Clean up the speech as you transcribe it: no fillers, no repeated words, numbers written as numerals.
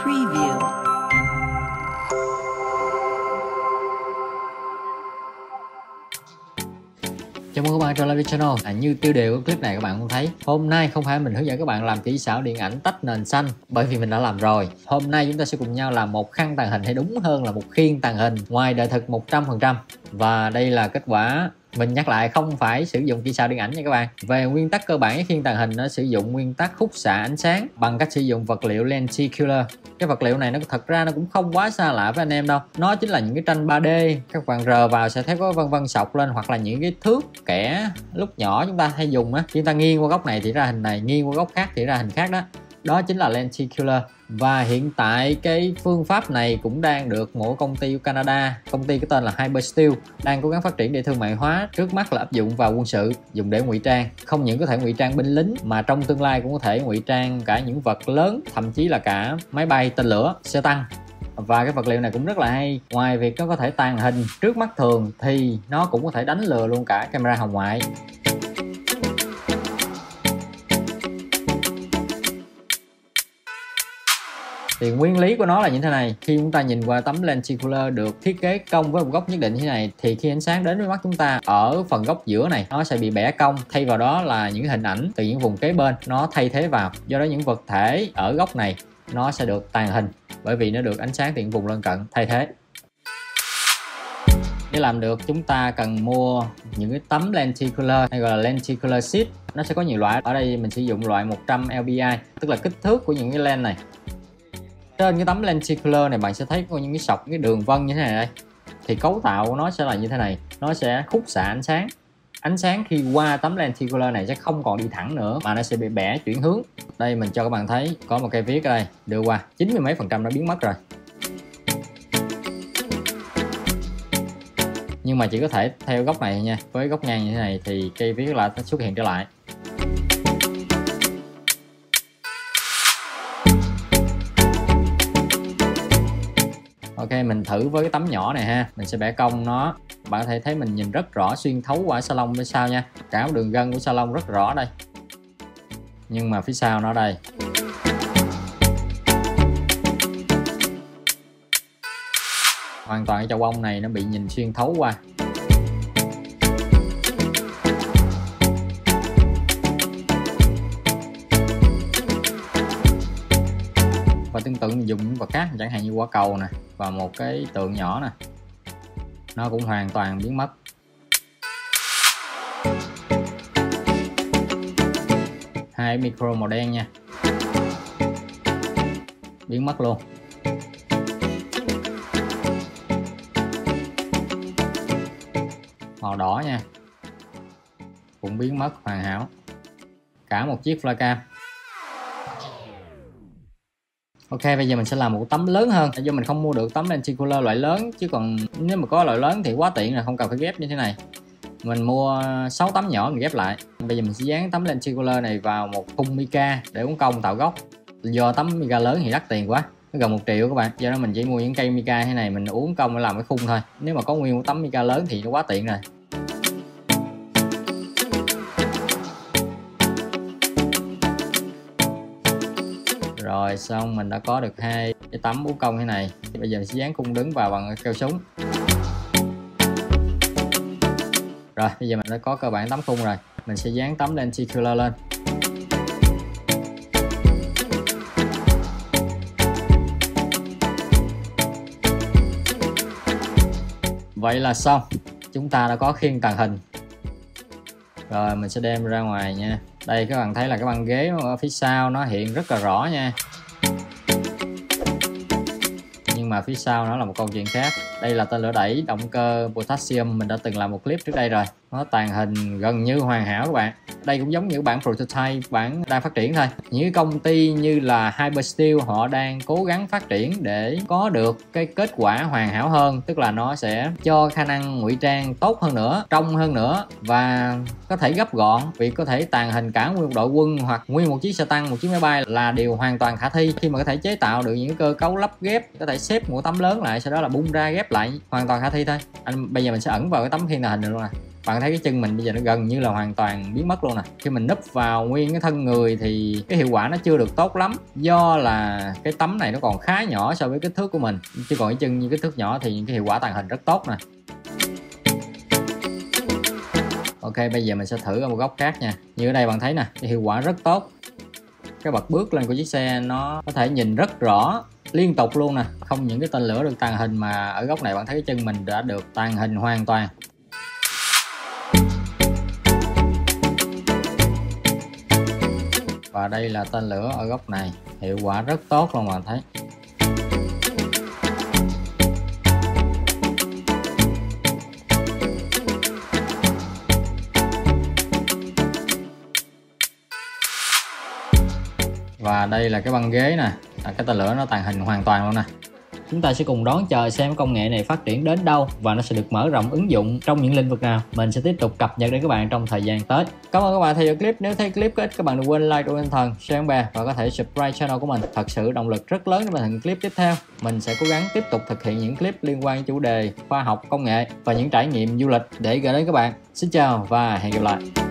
Preview. Chào mừng các bạn trở lại với channel. Như tiêu đề của clip này các bạn cũng thấy, hôm nay không phải mình hướng dẫn các bạn làm kỹ xảo điện ảnh tách nền xanh, bởi vì mình đã làm rồi. Hôm nay chúng ta sẽ cùng nhau làm một khăn tàng hình, hay đúng hơn là một khiên tàng hình ngoài đời thực 100%. Và đây là kết quả. Mình nhắc lại, không phải sử dụng kỹ xảo điện ảnh nha các bạn. Về nguyên tắc cơ bản, khiên tàng hình nó sử dụng nguyên tắc khúc xạ ánh sáng bằng cách sử dụng vật liệu lenticular. Cái vật liệu này nó thật ra nó cũng không quá xa lạ với anh em đâu. Nó chính là những cái tranh 3D, các bạn rờ vào sẽ thấy có vân vân sọc lên, hoặc là những cái thước kẻ lúc nhỏ chúng ta hay dùng á. Chúng ta nghiêng qua góc này thì ra hình này, nghiêng qua góc khác thì ra hình khác đó. Đó chính là lenticular. Và hiện tại cái phương pháp này cũng đang được một công ty của Canada, công ty có tên là Hypersteel, đang cố gắng phát triển để thương mại hóa. Trước mắt là áp dụng vào quân sự, dùng để ngụy trang. Không những có thể ngụy trang binh lính, mà trong tương lai cũng có thể ngụy trang cả những vật lớn, thậm chí là cả máy bay, tên lửa, xe tăng. Và cái vật liệu này cũng rất là hay. Ngoài việc nó có thể tàng hình trước mắt thường thì nó cũng có thể đánh lừa luôn cả camera hồng ngoại. Thì nguyên lý của nó là như thế này. Khi chúng ta nhìn qua tấm lenticular được thiết kế cong với một góc nhất định như thế này, thì khi ánh sáng đến với mắt chúng ta, ở phần góc giữa này nó sẽ bị bẻ cong, thay vào đó là những hình ảnh từ những vùng kế bên nó thay thế vào. Do đó những vật thể ở góc này nó sẽ được tàng hình, bởi vì nó được ánh sáng từ những vùng lân cận thay thế. Để làm được, chúng ta cần mua những cái tấm lenticular, hay gọi là lenticular sheet. Nó sẽ có nhiều loại. Ở đây mình sử dụng loại 100 lbi, tức là kích thước của những cái lens này. Trên cái tấm lenticular này bạn sẽ thấy có những cái sọc, cái đường vân như thế này đây. Thì cấu tạo của nó sẽ là như thế này. Nó sẽ khúc xạ ánh sáng. Ánh sáng khi qua tấm lenticular này sẽ không còn đi thẳng nữa, mà nó sẽ bị bẻ chuyển hướng. Đây mình cho các bạn thấy có một cây viết ở đây, đưa qua 90 mấy % đã biến mất rồi. Nhưng mà chỉ có thể theo góc này nha. Với góc ngang như thế này thì cây viết là xuất hiện trở lại. Ok, mình thử với cái tấm nhỏ này ha. Mình sẽ bẻ cong nó. Bạn có thể thấy mình nhìn rất rõ xuyên thấu qua salon phía sau nha. Cả một đường gân của salon rất rõ đây. Nhưng mà phía sau nó đây. Hoàn toàn cái chậu bông này nó bị nhìn xuyên thấu qua. Và tương tự mình dùng những vật khác, chẳng hạn như quả cầu nè, và một cái tượng nhỏ nè, nó cũng hoàn toàn biến mất. Hai micro màu đen nha, biến mất luôn. Màu đỏ nha, cũng biến mất hoàn hảo. Cả một chiếc flycam. Ok, bây giờ mình sẽ làm một tấm lớn hơn. Do mình không mua được tấm lenticular loại lớn, chứ còn nếu mà có loại lớn thì quá tiện rồi, không cần phải ghép như thế này. Mình mua 6 tấm nhỏ mình ghép lại. Bây giờ mình sẽ dán tấm lenticular này vào một khung mica để uốn cong tạo góc. Do tấm mica lớn thì đắt tiền quá, nó gần 1 triệu các bạn. Do đó mình chỉ mua những cây mica thế này, mình uốn cong để làm cái khung thôi. Nếu mà có nguyên một tấm mica lớn thì nó quá tiện rồi. Rồi xong, mình đã có được hai cái tấm uốn cong thế này. Bây giờ mình sẽ dán khung đứng vào bằng keo súng. Rồi bây giờ mình đã có cơ bản tấm khung rồi. Mình sẽ dán tấm lenticular lên. Vậy là xong. Chúng ta đã có khiên tàng hình. Rồi mình sẽ đem ra ngoài nha. Đây các bạn thấy là cái băng ghế ở phía sau nó hiện rất là rõ nha. Nhưng mà phía sau nó là một câu chuyện khác. Đây là tên lửa đẩy động cơ potassium, mình đã từng làm một clip trước đây rồi. Nó tàng hình gần như hoàn hảo các bạn. Đây cũng giống như bản prototype, bản đang phát triển thôi. Những công ty như là Hypersteel họ đang cố gắng phát triển để có được cái kết quả hoàn hảo hơn. Tức là nó sẽ cho khả năng ngụy trang tốt hơn nữa, trong hơn nữa, và có thể gấp gọn. Việc có thể tàng hình cả nguyên một đội quân hoặc nguyên một chiếc xe tăng, một chiếc máy bay là điều hoàn toàn khả thi. Khi mà có thể chế tạo được những cơ cấu lắp ghép, có thể xếp một tấm lớn lại, sau đó là bung ra ghép lại, hoàn toàn khả thi thôi. Bây giờ mình sẽ ẩn vào cái tấm khiên tàng hình được luôn nè. bạn thấy cái chân mình bây giờ nó gần như là hoàn toàn biến mất luôn nè. Khi mình núp vào nguyên cái thân người thì cái hiệu quả nó chưa được tốt lắm, do là cái tấm này nó còn khá nhỏ so với kích thước của mình, chứ còn cái chân như kích thước nhỏ thì cái hiệu quả tàng hình rất tốt nè. Ok, bây giờ mình sẽ thử ở một góc khác nha. Như ở đây bạn thấy nè, cái hiệu quả rất tốt. Cái bật bước lên của chiếc xe nó có thể nhìn rất rõ liên tục luôn nè. Không những cái tên lửa được tàng hình mà ở góc này bạn thấy cái chân mình đã được tàng hình hoàn toàn. Và đây là tên lửa ở góc này, hiệu quả rất tốt luôn bạn thấy. Và đây là cái băng ghế nè, cái tên lửa nó tàng hình hoàn toàn luôn nè. Chúng ta sẽ cùng đón chờ xem công nghệ này phát triển đến đâu và nó sẽ được mở rộng ứng dụng trong những lĩnh vực nào. Mình sẽ tiếp tục cập nhật đến các bạn trong thời gian tới. Cảm ơn các bạn theo dõi clip. Nếu thấy clip có ích, các bạn đừng quên like, đăng tinh thần, share bè và có thể subscribe channel của mình. Thật sự động lực rất lớn để hoàn thành clip tiếp theo. Mình sẽ cố gắng tiếp tục thực hiện những clip liên quan đến chủ đề khoa học, công nghệ và những trải nghiệm du lịch để gửi đến các bạn. Xin chào và hẹn gặp lại.